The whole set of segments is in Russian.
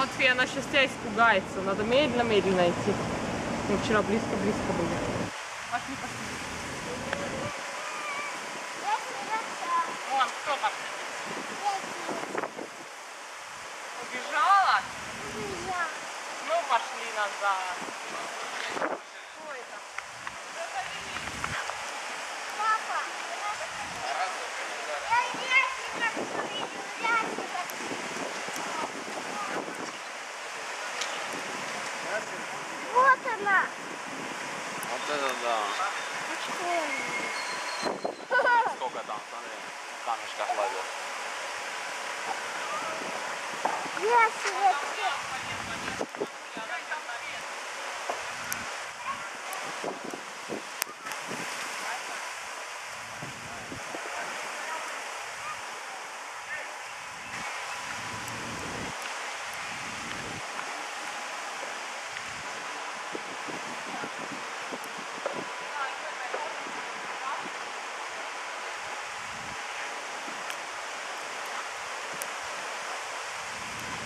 Матвей, она сейчас тебя испугается. Надо медленно-медленно идти. Мы вчера близко-близко были. Пошли, пошли. Вон, кто там сидит? Убежала? Убежала. Ну, пошли назад. Что это? Папа, вот она. Вот это да. Сколько там, смотри, в камешках лазят.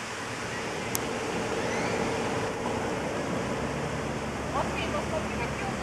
Матвей, посмотри, какие